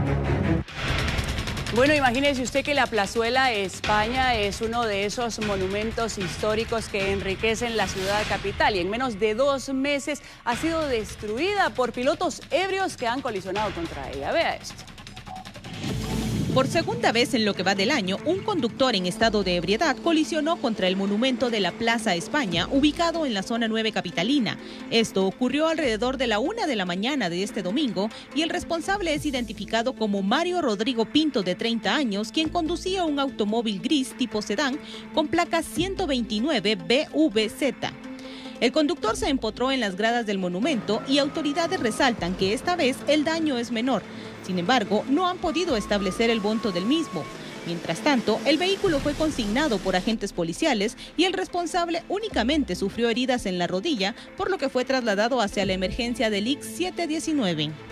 Bueno, imagínese usted que la Plazuela España es uno de esos monumentos históricos que enriquecen la ciudad capital y en menos de 2 meses ha sido destruida por pilotos ebrios que han colisionado contra ella. Vea esto. Por segunda vez en lo que va del año, un conductor en estado de ebriedad colisionó contra el monumento de la Plaza España, ubicado en la zona 9 capitalina. Esto ocurrió alrededor de la 1 de la mañana de este domingo y el responsable es identificado como Mario Rodrigo Pinto, de 30 años, quien conducía un automóvil gris tipo sedán con placa 129 BVZ. El conductor se empotró en las gradas del monumento y autoridades resaltan que esta vez el daño es menor. Sin embargo, no han podido establecer el monto del mismo. Mientras tanto, el vehículo fue consignado por agentes policiales y el responsable únicamente sufrió heridas en la rodilla, por lo que fue trasladado hacia la emergencia del ICS 719.